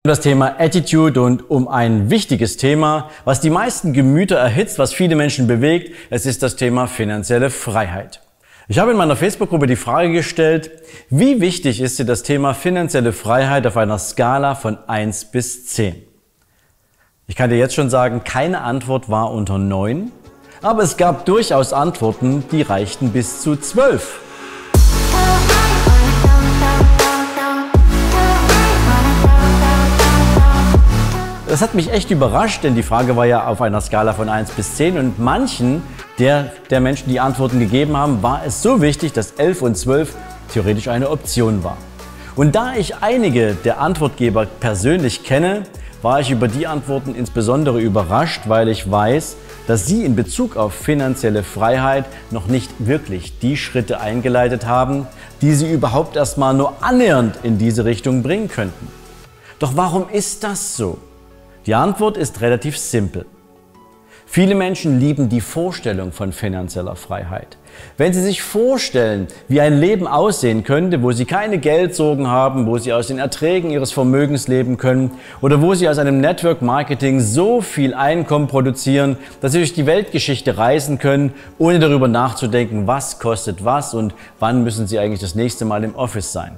Das Thema Attitude und um ein wichtiges Thema, was die meisten Gemüter erhitzt, was viele Menschen bewegt, es ist das Thema finanzielle Freiheit. Ich habe in meiner Facebook-Gruppe die Frage gestellt, wie wichtig ist dir das Thema finanzielle Freiheit auf einer Skala von 1 bis 10? Ich kann dir jetzt schon sagen, keine Antwort war unter 9, aber es gab durchaus Antworten, die reichten bis zu 12. Das hat mich echt überrascht, denn die Frage war ja auf einer Skala von 1 bis 10 und manchen der Menschen, die Antworten gegeben haben, war es so wichtig, dass 11 und 12 theoretisch eine Option war. Und da ich einige der Antwortgeber persönlich kenne, war ich über die Antworten insbesondere überrascht, weil ich weiß, dass sie in Bezug auf finanzielle Freiheit noch nicht wirklich die Schritte eingeleitet haben, die sie überhaupt erstmal nur annähernd in diese Richtung bringen könnten. Doch warum ist das so? Die Antwort ist relativ simpel. Viele Menschen lieben die Vorstellung von finanzieller Freiheit. Wenn sie sich vorstellen, wie ein Leben aussehen könnte, wo sie keine Geldsorgen haben, wo sie aus den Erträgen ihres Vermögens leben können oder wo sie aus einem Network Marketing so viel Einkommen produzieren, dass sie durch die Weltgeschichte reisen können, ohne darüber nachzudenken, was kostet was und wann müssen sie eigentlich das nächste Mal im Office sein.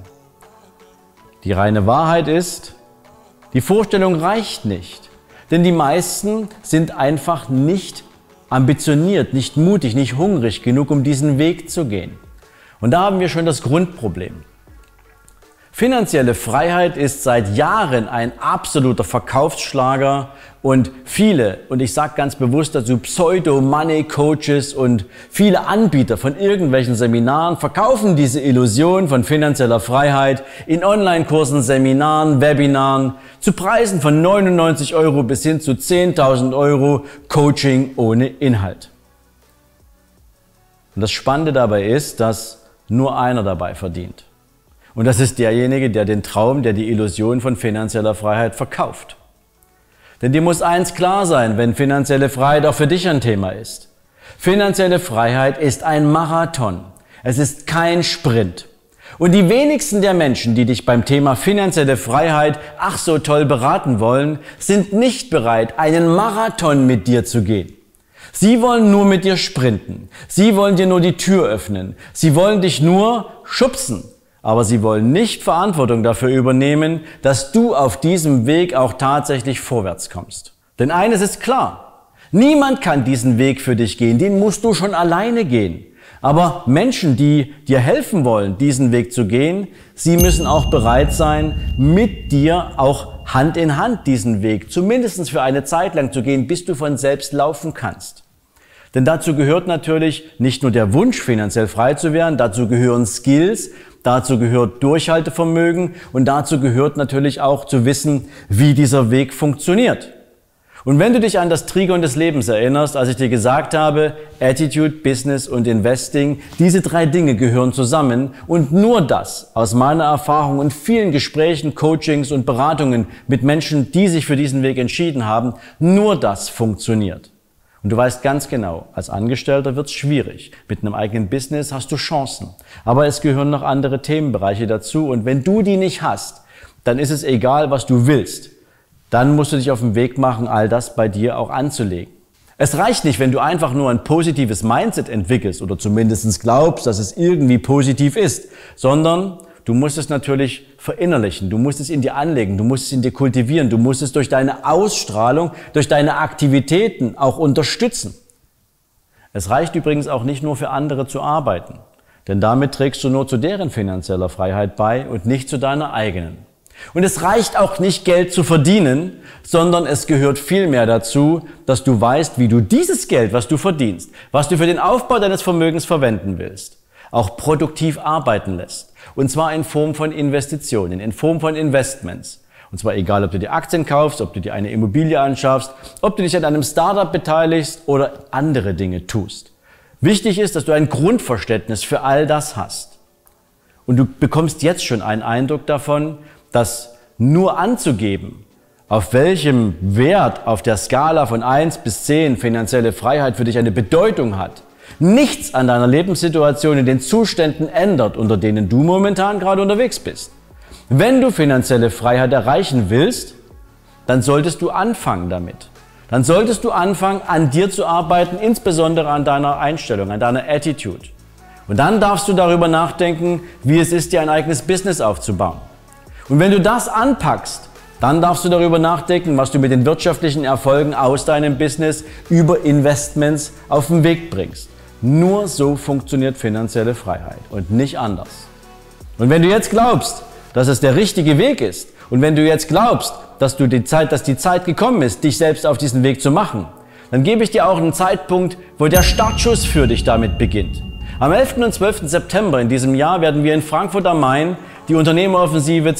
Die reine Wahrheit ist, die Vorstellung reicht nicht, denn die meisten sind einfach nicht ambitioniert, nicht mutig, nicht hungrig genug, um diesen Weg zu gehen. Und da haben wir schon das Grundproblem. Finanzielle Freiheit ist seit Jahren ein absoluter Verkaufsschlager und viele, und ich sage ganz bewusst dazu, Pseudo-Money-Coaches und viele Anbieter von irgendwelchen Seminaren verkaufen diese Illusion von finanzieller Freiheit in Online-Kursen, Seminaren, Webinaren zu Preisen von 99 € bis hin zu 10.000 € Coaching ohne Inhalt. Und das Spannende dabei ist, dass nur einer dabei verdient. Und das ist derjenige, der den Traum, der die Illusion von finanzieller Freiheit verkauft. Denn dir muss eins klar sein, wenn finanzielle Freiheit auch für dich ein Thema ist. Finanzielle Freiheit ist ein Marathon. Es ist kein Sprint. Und die wenigsten der Menschen, die dich beim Thema finanzielle Freiheit ach so toll beraten wollen, sind nicht bereit, einen Marathon mit dir zu gehen. Sie wollen nur mit dir sprinten. Sie wollen dir nur die Tür öffnen. Sie wollen dich nur schubsen. Aber sie wollen nicht Verantwortung dafür übernehmen, dass du auf diesem Weg auch tatsächlich vorwärts kommst. Denn eines ist klar, niemand kann diesen Weg für dich gehen, den musst du schon alleine gehen. Aber Menschen, die dir helfen wollen, diesen Weg zu gehen, sie müssen auch bereit sein, mit dir auch Hand in Hand diesen Weg, zumindest für eine Zeit lang zu gehen, bis du von selbst laufen kannst. Denn dazu gehört natürlich nicht nur der Wunsch, finanziell frei zu werden, dazu gehören Skills, dazu gehört Durchhaltevermögen und dazu gehört natürlich auch zu wissen, wie dieser Weg funktioniert. Und wenn du dich an das Trigon des Lebens erinnerst, als ich dir gesagt habe, Attitude, Business und Investing, diese 3 Dinge gehören zusammen und nur das, aus meiner Erfahrung und vielen Gesprächen, Coachings und Beratungen mit Menschen, die sich für diesen Weg entschieden haben, nur das funktioniert. Und du weißt ganz genau, als Angestellter wird es schwierig. Mit einem eigenen Business hast du Chancen. Aber es gehören noch andere Themenbereiche dazu. Und wenn du die nicht hast, dann ist es egal, was du willst. Dann musst du dich auf den Weg machen, all das bei dir auch anzulegen. Es reicht nicht, wenn du einfach nur ein positives Mindset entwickelst oder zumindest glaubst, dass es irgendwie positiv ist, sondern du musst es natürlich verinnerlichen, du musst es in dir anlegen, du musst es in dir kultivieren, du musst es durch deine Ausstrahlung, durch deine Aktivitäten auch unterstützen. Es reicht übrigens auch nicht nur für andere zu arbeiten, denn damit trägst du nur zu deren finanzieller Freiheit bei und nicht zu deiner eigenen. Und es reicht auch nicht, Geld zu verdienen, sondern es gehört vielmehr dazu, dass du weißt, wie du dieses Geld, was du verdienst, was du für den Aufbau deines Vermögens verwenden willst, auch produktiv arbeiten lässt. Und zwar in Form von Investitionen, in Form von Investments. Und zwar egal, ob du dir Aktien kaufst, ob du dir eine Immobilie anschaffst, ob du dich an einem Startup beteiligst oder andere Dinge tust. Wichtig ist, dass du ein Grundverständnis für all das hast. Und du bekommst jetzt schon einen Eindruck davon, dass nur anzugeben, auf welchem Wert auf der Skala von 1 bis 10 finanzielle Freiheit für dich eine Bedeutung hat, nichts an deiner Lebenssituation in den Zuständen ändert, unter denen du momentan gerade unterwegs bist. Wenn du finanzielle Freiheit erreichen willst, dann solltest du anfangen damit. Dann solltest du anfangen, an dir zu arbeiten, insbesondere an deiner Einstellung, an deiner Attitude. Und dann darfst du darüber nachdenken, wie es ist, dir ein eigenes Business aufzubauen. Und wenn du das anpackst, dann darfst du darüber nachdenken, was du mit den wirtschaftlichen Erfolgen aus deinem Business über Investments auf den Weg bringst. Nur so funktioniert finanzielle Freiheit und nicht anders. Und wenn du jetzt glaubst, dass es der richtige Weg ist und wenn du jetzt glaubst, dass die Zeit gekommen ist, dich selbst auf diesen Weg zu machen, dann gebe ich dir auch einen Zeitpunkt, wo der Startschuss für dich damit beginnt. Am 11. und 12. September in diesem Jahr werden wir in Frankfurt am Main die Unternehmeroffensive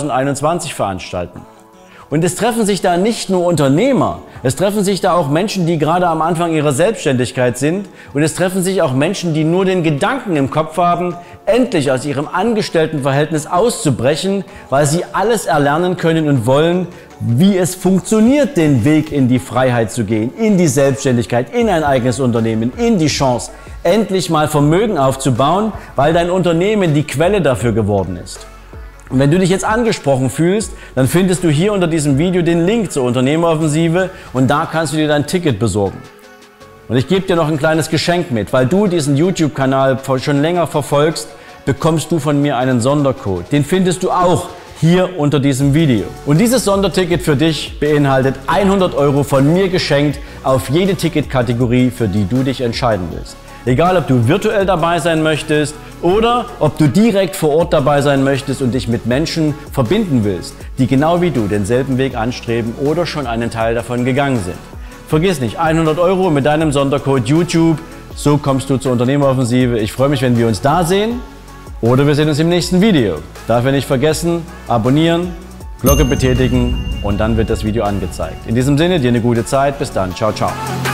2021 veranstalten. Und es treffen sich da nicht nur Unternehmer, es treffen sich da auch Menschen, die gerade am Anfang ihrer Selbstständigkeit sind, und es treffen sich auch Menschen, die nur den Gedanken im Kopf haben, endlich aus ihrem Angestelltenverhältnis auszubrechen, weil sie alles erlernen können und wollen, wie es funktioniert, den Weg in die Freiheit zu gehen, in die Selbstständigkeit, in ein eigenes Unternehmen, in die Chance, endlich mal Vermögen aufzubauen, weil dein Unternehmen die Quelle dafür geworden ist. Und wenn du dich jetzt angesprochen fühlst, dann findest du hier unter diesem Video den Link zur Unternehmeroffensive und da kannst du dir dein Ticket besorgen. Und ich gebe dir noch ein kleines Geschenk mit, weil du diesen YouTube-Kanal schon länger verfolgst, bekommst du von mir einen Sondercode. Den findest du auch hier unter diesem Video. Und dieses Sonderticket für dich beinhaltet 100 € von mir geschenkt auf jede Ticketkategorie, für die du dich entscheiden willst. Egal, ob du virtuell dabei sein möchtest oder ob du direkt vor Ort dabei sein möchtest und dich mit Menschen verbinden willst, die genau wie du denselben Weg anstreben oder schon einen Teil davon gegangen sind. Vergiss nicht, 100 € mit deinem Sondercode YouTube, so kommst du zur Unternehmeroffensive. Ich freue mich, wenn wir uns da sehen oder wir sehen uns im nächsten Video. Dafür nicht vergessen, abonnieren, Glocke betätigen und dann wird das Video angezeigt. In diesem Sinne, dir eine gute Zeit. Bis dann. Ciao, ciao.